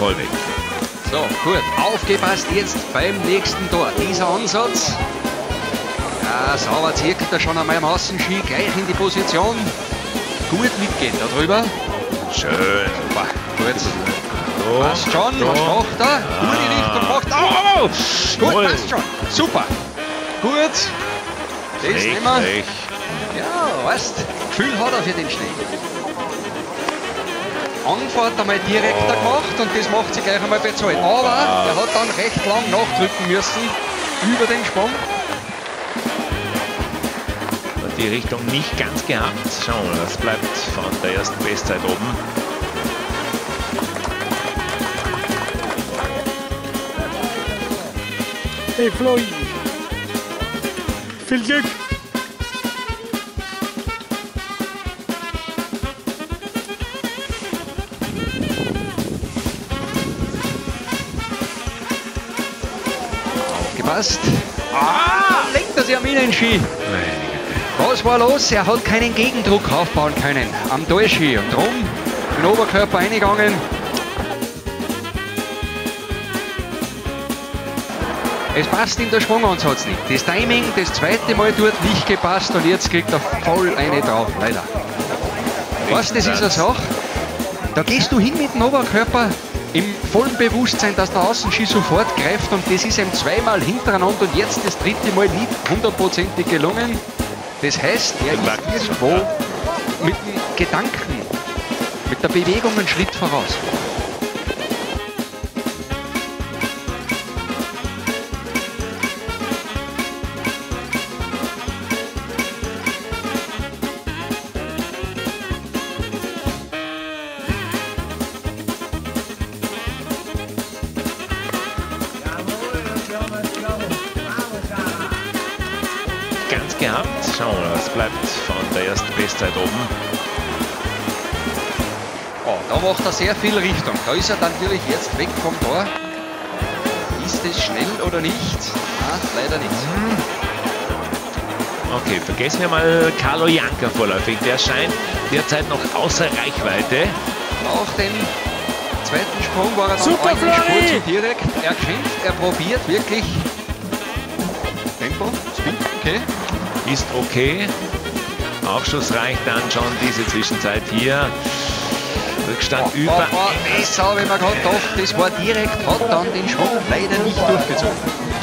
voll weg. So, gut, aufgepasst jetzt beim nächsten Tor. Dieser Ansatz. Ja, sauber zirkelt er schon einmal am Außenski, gleich in die Position. Gut mitgehen da drüber. Schön. Super, gut. So, Passt schon, so. was macht er? Gute Richtung macht er. Oh, gut, Voll. passt schon. Super. Gut. Das nehmen wir. Recht. Ja, weißt, Gefühl hat er für den Schnee. Anfahrt einmal direkter gemacht und das macht sich gleich einmal bezahlt. Aber er hat dann recht lang nachdrücken müssen über den Sprung. Hat die Richtung nicht ganz gehabt. Schauen wir mal, was bleibt von der ersten Bestzeit oben. Hey Flo, viel Glück! Aufgepasst. Lenkt er sich am Innenski. Nein. Was war los? Er hat keinen Gegendruck aufbauen können am Talski und drum den Oberkörper eingegangen. Es passt in der Sprungansatz nicht. Das Timing das zweite Mal dort nicht gepasst und jetzt kriegt er voll eine drauf, leider. Was, das ist eine Sache. Da gehst du hin mit dem Oberkörper im vollen Bewusstsein, dass der Außenski sofort greift und das ist ihm zweimal hintereinander und jetzt das dritte Mal nicht hundertprozentig gelungen. Das heißt, er ist irgendwo mit dem Gedanken, mit der Bewegung einen Schritt voraus. Ganz gehabt. Schauen wir mal, was bleibt von der ersten Bestzeit oben. Oh, da macht er sehr viel Richtung. Da ist er dann natürlich jetzt weg vom Tor. Ist es schnell oder nicht? Ah, leider nicht. Okay, vergessen wir mal Carlo Janka vorläufig. Der scheint derzeit noch außer Reichweite. Auch den zweiten Sprung war er dann Super, eine Spur Flori! zu direkt. Er kämpft, er probiert wirklich. Tempo, Speed, okay. Ist okay. Aufschuss reicht dann schon diese Zwischenzeit hier. Rückstand über. Das habe ich mir gerade gedacht, das war direkt, hat dann den Schwung leider nicht durchgezogen.